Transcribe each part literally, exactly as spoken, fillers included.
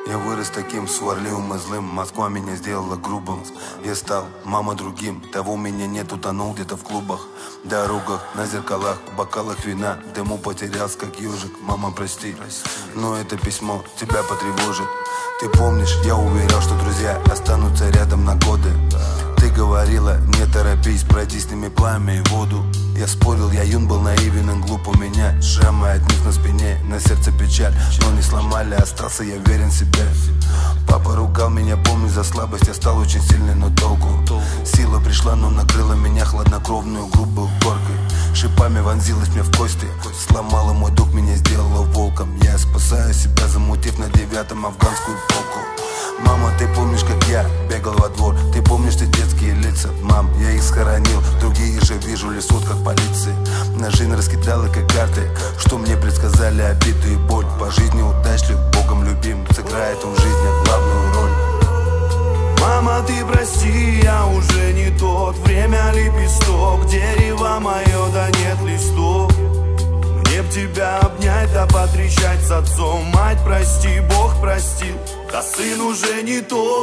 Я вырос таким сварливым и злым, Москва меня сделала грубым. Я стал, мама, другим, того меня нет, утонул где-то в клубах, дорогах, на зеркалах, бокалах вина, в дыму потерялся, как ежик. Мама, прости, но это письмо тебя потревожит. Ты помнишь, я уверял, что друзья останутся рядом на годы. Ты говорила, не торопись, пройди с ними пламя и воду. Я спорил, я юн был наивен и глуп, у меня шрамы от них на спине, на сердце печаль, но не сломали, остался я верен себе. Папа ругал меня, помню, за слабость, я стал очень сильный, но толку. Сила пришла, но накрыла меня хладнокровную грубую горкой. Шипами вонзилась мне в кости, сломала мой дух, меня сделала волком. Я спасаю себя, замутив на девятом афганскую полку. Мама, ты помнишь, как я бегал во двор? Ты помнишь ты детские лица? Мам, я их схоронил, другие же вижу лесут, как полиции. На жизнь раскидала, как карты, что мне предсказали обиду и боль. По жизни удачлив, Богом любим, сыграет он в жизни главную роль. Мама, ты прости, я уже не тот. Время лепесток, дерево мое, да нет листов. Мне б тебя обнять, да потрещать с отцом. Мать, прости, Бог простил, да сын уже не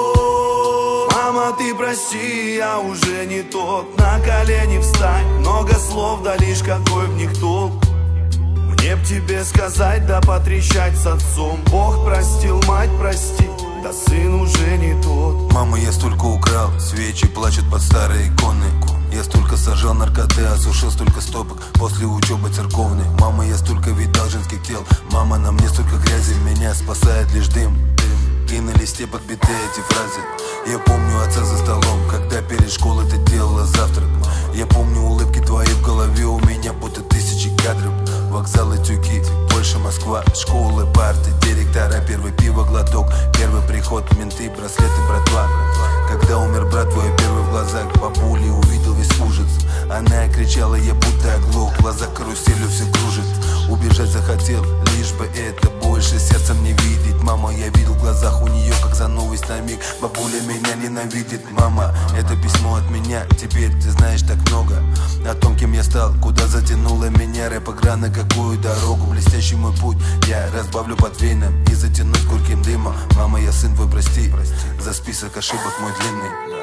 тот. Мама, ты прости, я уже не тот. На колени встань, много слов, да лишь какой в них толк. Мне б тебе сказать, да потрещать с отцом. Бог простил, мать прости, да сын уже не тот. Мама, я столько украл, свечи плачут под старые иконы. Я столько сажал наркоты, осушил столько стопок после учебы церковной. Мама, я столько видал женских тел. Мама, на мне столько грязи, меня спасает лишь дым. И на листе подбиты эти фразы. Я помню отца за столом, когда перед школой ты делала завтрак. Я помню улыбки твои в голове, у меня будто тысячи кадров. Вокзалы, тюки, Польша, Москва, школы, парты, директора, первый пиво, глоток, первый приход, менты, браслеты, братва. Когда умер брат твой, первый в глазах бабули увидел весь ужас. Она кричала, я будто оглох, глаза каруселью все кружит. Убежать захотел, лишь бы это больше сердцем не видеть. Мама, я видел в глазах у нее, как за новость на миг. Бабуля меня ненавидит. Мама, это письмо от меня, теперь ты знаешь так много о том, кем я стал, куда затянула меня рэп-игра, на какую дорогу, блестящий мой путь я разбавлю портвейном и затянусь горьким дымом. Мама, я сын твой, прости, за список ошибок мой длинный.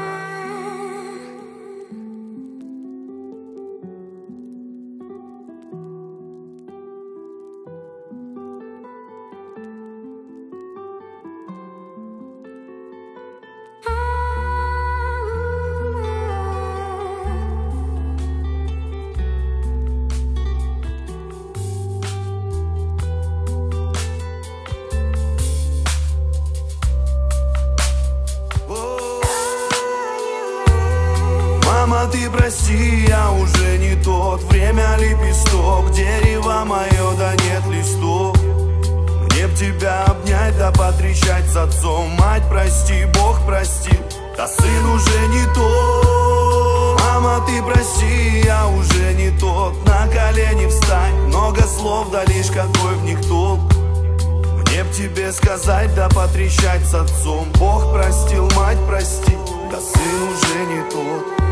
Мама, ты прости, я уже не тот. Время лепесток, дерево мое, да нет листов. Мне б тебя обнять, да потрещать с отцом. Мать, прости, Бог простил, да сын уже не тот. Мама, ты прости, я уже не тот. На колени встань, много слов, да лишь какой в них толк. Мне б тебе сказать, да потрещать с отцом. Бог простил, мать прости, да сын уже не тот.